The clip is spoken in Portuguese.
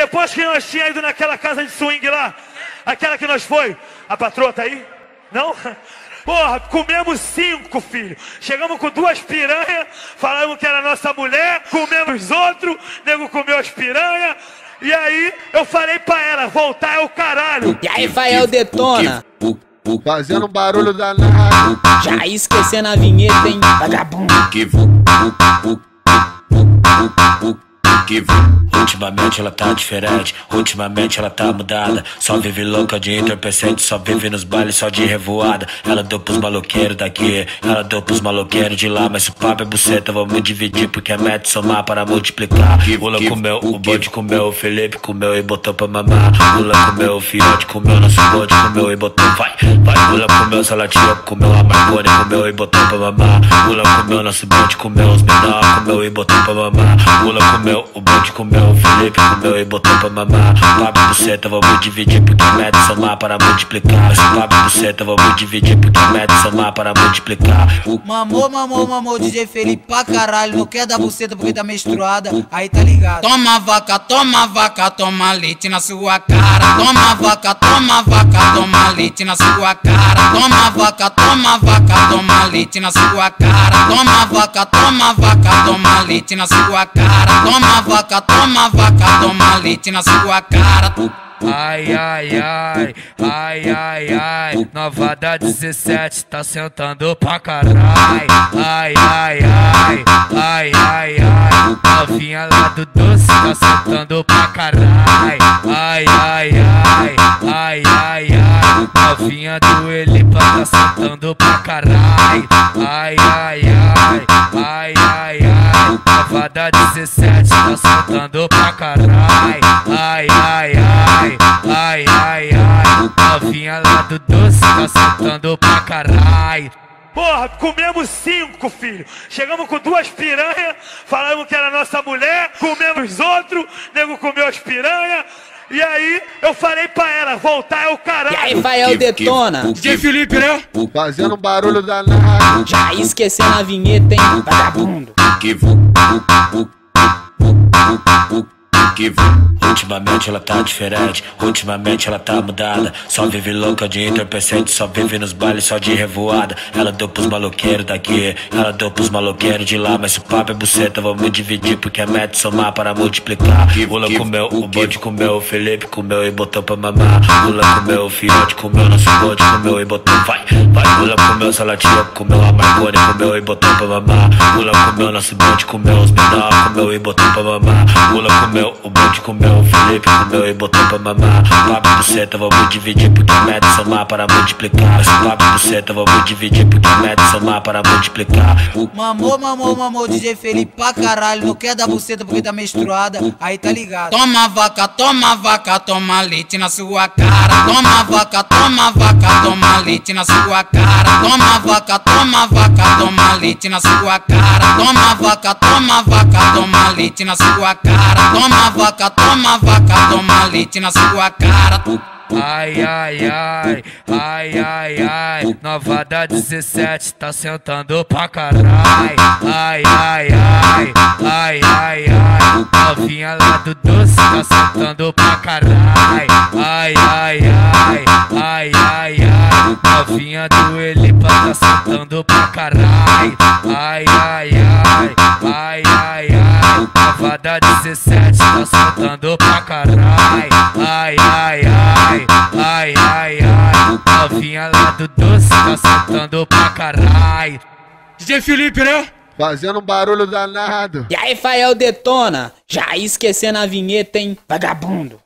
depois que nós tínhamos ido naquela casa de swing lá, aquela que nós foi, a patroa tá aí? Não? Porra, comemos 5, filho. Chegamos com 2 piranhas, falamos que era nossa mulher, comemos outro, nego comeu as piranhas. E aí eu falei pra ela, voltar é o caralho. E aí, Fael detona. Fazendo barulho danado. Já esquecendo a vinheta, hein, vagabundo. Ultimamente ela tá diferente, ultimamente ela tá mudada. Só vive louca de entorpecente, só vive nos bailes só de revoada. Ela deu pros maloqueiros daqui, ela deu pros maloqueiros de lá. Mas se o papo é buceta, vamos dividir, porque é meta somar para multiplicar. O Lula comeu, o bode comeu, o Felipe comeu e botou pra mamar. O Lula comeu, o Fiote comeu, nosso bode comeu e botou, vai. O Lula comeu, Salatinha comeu, a Marconi comeu e botou pra mamar. O Lula comeu, nosso bode comeu, os menor comeu e botou pra mamar. O Lula comeu, o bode comeu, o Felipe comeu e botou pra mamar. Papo buceta, vamos dividir, porque é meta somar para multiplicar. Esse papo buceta, vamos dividir, porque é meta somar para multiplicar. Mamou, DJ Felipe pra caralho. Não quer dar buceta porque tá menstruada, aí tá ligado. Toma vaca, toma leite na sua cara. Toma vaca, toma leite na sua cara. Toma vaca, toma leite na sua cara. Toma vaca, toma leite na sua cara. Toma vaca, toma leite na sua cara. Ai, ai, ai, ai, ai, ai, nova da 17 tá sentando pra caralho. Ai, ai, ai, ai, ai, ai, novinha lá do doce tá sentando pra caralho. Ai, ai, ai, ai, ai, ai, novinha do Elipa tá sentando pra caralho. Ai, ai, ai, ai, ai, ai, nova da 17 tá sentando pra caralho. Ai, ai, ai. Ai, ai, ai, novinha lá do doce tá sentando pra caralho. Porra, comemos 5, filho. Chegamos com 2 piranhas, falamos que era nossa mulher, comemos outro, nego comeu as piranhas. E aí eu falei pra ela, voltar é o caralho. E aí, Fael detona. DJ Felipe, né? Fazendo barulho danado. Já esquecendo a vinheta, hein, vagabundo. Ultimamente ela tá diferente, ultimamente ela tá mudada. Só vive louca de entorpecente, só vive nos bailes só de revoada. Ela deu pros maloqueiros daqui, ela deu pros maloqueiros de lá. Mas se o papo é buceta, vamos dividir, porque é meta somar para multiplicar. O Lula comeu, o bode comeu, o Felipe comeu e botou pra mamar. O Lula comeu, o Fiote comeu, nosso bode comeu e botou, vai. O Lula comeu, Salatinha comeu, a Marconi comeu e botou pra mamar. O Lula comeu, nosso bode comeu, os menor comeu e botou pra mamar. O Lula comeu, o bode comeu, o Felipe comeu e botou pra mamar. Papo buceta, vamos dividir, porque é meta somar para multiplicar. Esse papo buceta, vamos dividir, porque é meta somar para multiplicar. Mamou, DJ Felipe pra caralho. Não quer dar buceta porque tá menstruada, aí tá ligado. Toma vaca, toma leite na sua cara. Toma vaca, toma leite na sua cara. Toma vaca, toma leite na sua cara. Toma vaca, toma leite na sua cara. Toma vaca, toma leite na sua cara. Ai, ai, ai, ai, ai, ai, nova da 17 tá sentando pra caralho. Ai, ai, ai, ai, ai, ai, novinha lá do doce tá sentando pra caralho. Ai, ai, ai, ai, ai, ai, novinha do Elipa tá sentando pra caralho. Ai, ai, ai, ai, ai, ai, nova da 17 tá sentando pra caralho. Ai, ai, ai. Ai, ai, ai, novinha lá do doce tá sentando pra caralho. DJ Felipe, né? Fazendo barulho danado. E aí, Fael detona. Já esquecendo a vinheta, hein, vagabundo.